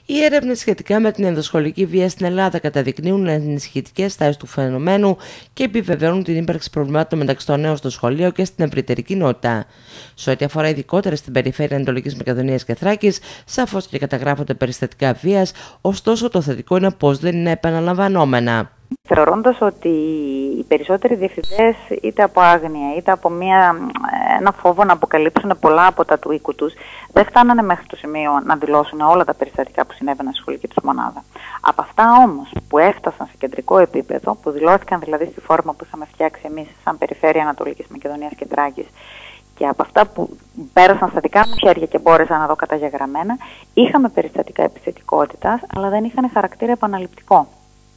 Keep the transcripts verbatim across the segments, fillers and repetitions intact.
Οι έρευνες σχετικά με την ενδοσχολική βία στην Ελλάδα καταδεικνύουν ενισχυτικές τάσεις του φαινομένου και επιβεβαιώνουν την ύπαρξη προβλημάτων μεταξύ των νέων στο σχολείο και στην ευρύτερη κοινότητα. Σε ό,τι αφορά ειδικότερα στην περιφέρεια Ανατολικής Μακεδονίας και Θράκης, σαφώς και καταγράφονται περιστατικά βίας, ωστόσο το θετικό είναι πως δεν είναι επαναλαμβανόμενα. Θεωρώντας ότι οι περισσότεροι διευθυντές, είτε από άγνοια είτε από μια, ένα φόβο να αποκαλύψουν πολλά από τα του οίκου τους, δεν φτάνανε μέχρι το σημείο να δηλώσουν όλα τα περιστατικά που συνέβαιναν στη σχολική τους μονάδα. Από αυτά όμως που έφτασαν σε κεντρικό επίπεδο, που δηλώθηκαν δηλαδή στη φόρμα που είχαμε φτιάξει εμείς σαν Περιφέρεια Ανατολικής Μακεδονίας και Θράκης, και από αυτά που πέρασαν στα δικά μου χέρια και μπόρεσα να δω καταγεγραμμένα, είχαμε περιστατικά επιθετικότητας, αλλά δεν είχαν χαρακτήρα επαναληπτικό.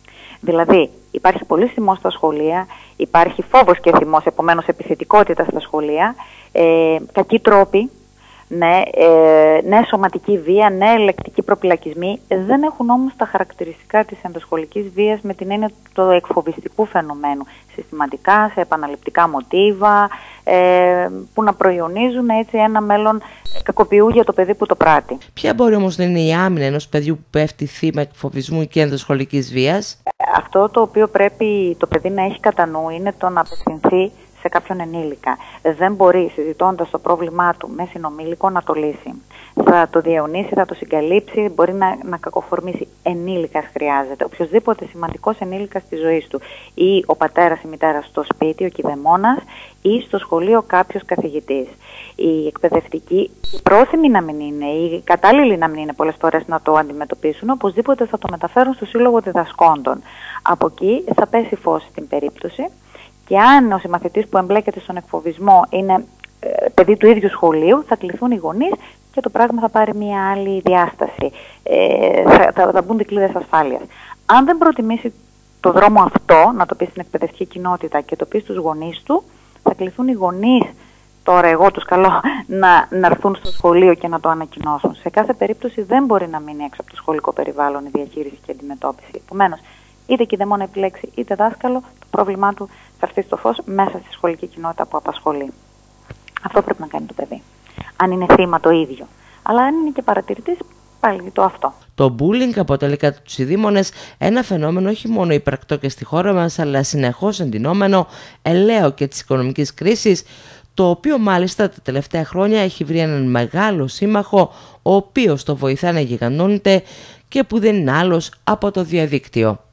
Δηλαδή, υπάρχει πολύ θυμός στα σχολεία, υπάρχει φόβος και θυμός, επομένως επιθετικότητα στα σχολεία, ε, κακοί τρόποι, ναι, ε, ναι σωματική βία, ναι ελεκτικοί προπυλακισμοί, δεν έχουν όμως τα χαρακτηριστικά της ενδοσχολικής βίας με την έννοια του εκφοβιστικού φαινομένου, συστηματικά, σε επαναληπτικά μοτίβα, ε, που να προϊονίζουν έτσι ένα μέλλον κακοποιού για το παιδί που το πράττει. Ποια μπορεί όμως να είναι η άμυνα ενός παιδιού που πέφτει θύμα εκφοβισμού και ενδοσχολικής βίας? Αυτό το οποίο πρέπει το παιδί να έχει κατά νου είναι το να απευθυνθεί σε κάποιον ενήλικα. Δεν μπορεί, συζητώντας το πρόβλημά του με συνομήλικο, να το λύσει. Θα το διαιωνίσει, θα το συγκαλύψει, μπορεί να, να κακοφορμήσει. Ενήλικας χρειάζεται. Οποιοσδήποτε σημαντικός ενήλικας της ζωής του. Ή ο πατέρας, η μητέρα στο σπίτι, ο κηδεμόνας, ή στο σχολείο κάποιος καθηγητής. Οι εκπαιδευτικοί, οι πρόθυμοι να μην είναι, οι κατάλληλοι να μην είναι πολλές φορές να το αντιμετωπίσουν, οπωσδήποτε θα το μεταφέρουν στο Σύλλογο Διδασκόντων. Από εκεί θα πέσει φως στην περίπτωση. Και αν ο συμμαθητής που εμπλέκεται στον εκφοβισμό είναι ε, παιδί του ίδιου σχολείου, θα κληθούν οι γονείς και το πράγμα θα πάρει μια άλλη διάσταση. Ε, θα, θα, θα μπουν δικλείδες ασφάλειας. Αν δεν προτιμήσει το δρόμο αυτό, να το πει στην εκπαιδευτική κοινότητα και το πει στους γονείς του, θα κληθούν οι γονείς, τώρα εγώ τους καλώ, να, να έρθουν στο σχολείο και να το ανακοινώσουν. Σε κάθε περίπτωση δεν μπορεί να μείνει έξω από το σχολικό περιβάλλον η διαχείριση και αντιμετώπιση. Επομένως, είτε κηδεμόνα επιλέξει είτε δάσκαλο, το πρόβλημά του θα έρθει στο φως μέσα στη σχολική κοινότητα που απασχολεί. Αυτό πρέπει να κάνει το παιδί. Αν είναι θύμα το ίδιο. Αλλά αν είναι και παρατηρητής, πάλι το αυτό. Το bullying αποτελεί κατά τους ειδήμονες ένα φαινόμενο όχι μόνο υπαρκτό και στη χώρα μας, αλλά συνεχώς εντυνόμενο, ελαίο και της οικονομικής κρίσης, το οποίο μάλιστα τα τελευταία χρόνια έχει βρει έναν μεγάλο σύμμαχο, ο οποίος το βοηθά να γιγαντώνεται και που δεν είναι άλλος από το διαδίκτυο.